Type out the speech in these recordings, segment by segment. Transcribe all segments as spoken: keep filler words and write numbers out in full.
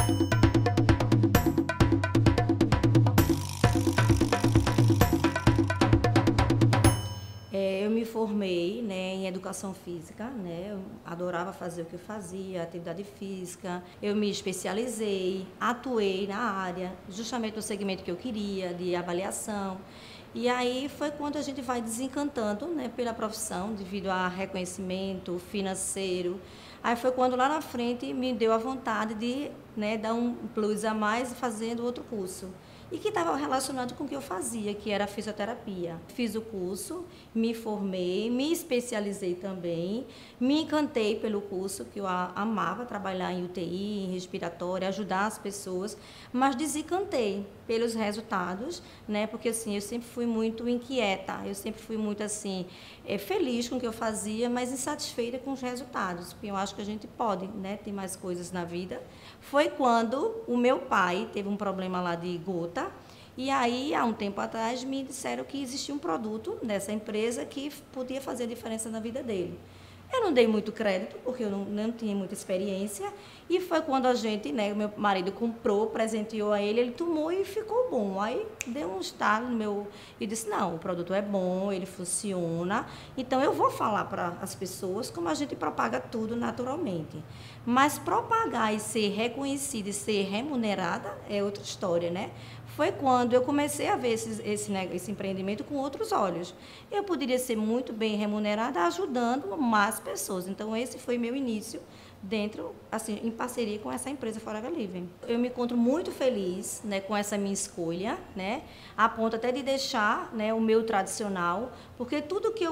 É, eu me formei, né, em educação física, né, eu adorava fazer o que eu fazia, atividade física. Eu me especializei, atuei na área, justamente no segmento que eu queria, de avaliação. E aí foi quando a gente vai desencantando, né, pela profissão, devido a reconhecimento financeiro. Aí foi quando lá na frente me deu a vontade de, né, dar um plus a mais fazendo outro curso. E que estava relacionado com o que eu fazia, que era a fisioterapia. Fiz o curso, me formei, me especializei também, me encantei pelo curso, que eu amava trabalhar em U T I, em respiratório, ajudar as pessoas, mas desencantei pelos resultados, né? Porque assim, eu sempre fui muito inquieta, eu sempre fui muito assim, é, feliz com o que eu fazia, mas insatisfeita com os resultados, porque eu acho que a gente pode, né, ter mais coisas na vida. Foi quando o meu pai teve um problema lá de gota. E aí, há um tempo atrás, me disseram que existia um produto dessa empresa que podia fazer a diferença na vida dele. Eu não dei muito crédito, porque eu não, não tinha muita experiência. E foi quando a gente, né, o meu marido comprou, presenteou a ele, ele tomou e ficou bom. Aí deu um estalo no meu... E disse, não, o produto é bom, ele funciona. Então, eu vou falar para as pessoas como a gente propaga tudo naturalmente. Mas propagar e ser reconhecida e ser remunerada é outra história, né? Foi quando eu comecei a ver esse, esse, né, esse empreendimento com outros olhos. Eu poderia ser muito bem remunerada ajudando mais pessoas. Então, esse foi meu início dentro, assim, em parceria com essa empresa Forever Living. Eu me encontro muito feliz, né, com essa minha escolha, né, a ponto até de deixar, né, o meu tradicional, porque tudo que eu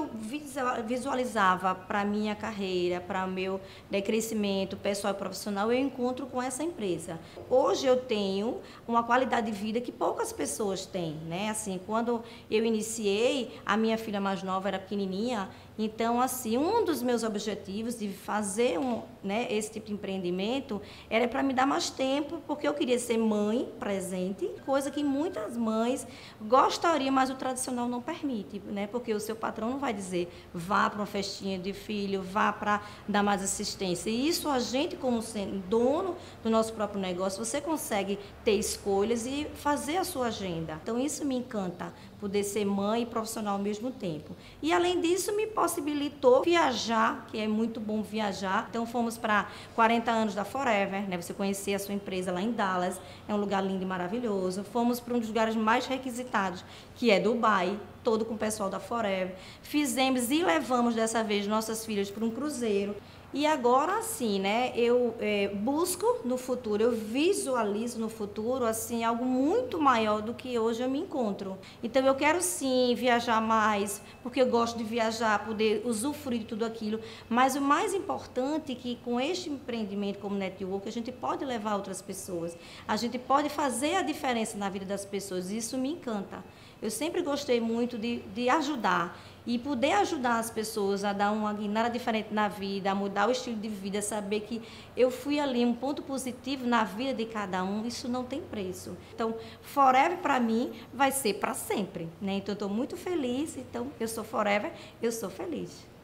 visualizava para a minha carreira, para o meu, né, crescimento pessoal e profissional, eu encontro com essa empresa. Hoje eu tenho uma qualidade de vida que poucas pessoas têm, né, assim, quando eu iniciei, a minha filha mais nova era pequenininha, então, assim, um dos meus objetivos de fazer um, né, esse tipo de empreendimento era para me dar mais tempo, porque eu queria ser mãe presente, coisa que muitas mães gostariam, mas o tradicional não permite, né? Porque o seu patrão não vai dizer vá para uma festinha de filho, vá para dar mais assistência. E isso a gente, como sendo dono do nosso próprio negócio, você consegue ter escolhas e fazer a sua agenda. Então, isso me encanta, poder ser mãe e profissional ao mesmo tempo. E, além disso, me possibilitou viajar, que é muito bom viajar. Então, fomos para quarenta anos da Forever, né? Você conhecer a sua empresa lá em Dallas, é um lugar lindo e maravilhoso. Fomos para um dos lugares mais requisitados, que é Dubai, todo com o pessoal da Forever. Fizemos e levamos dessa vez nossas filhas para um cruzeiro. E agora sim, né, eu é, busco no futuro, eu visualizo no futuro, assim, algo muito maior do que hoje eu me encontro. Então eu quero sim viajar mais, porque eu gosto de viajar, poder usufruir de tudo aquilo, mas o mais importante é que com este empreendimento como network, a gente pode levar outras pessoas, a gente pode fazer a diferença na vida das pessoas, e isso me encanta. Eu sempre gostei muito de, de ajudar. E poder ajudar as pessoas a dar uma guinada diferente na vida, a mudar o estilo de vida, saber que eu fui ali um ponto positivo na vida de cada um, isso não tem preço. Então, Forever para mim vai ser para sempre, né? Então, eu estou muito feliz, então eu sou Forever, eu sou feliz.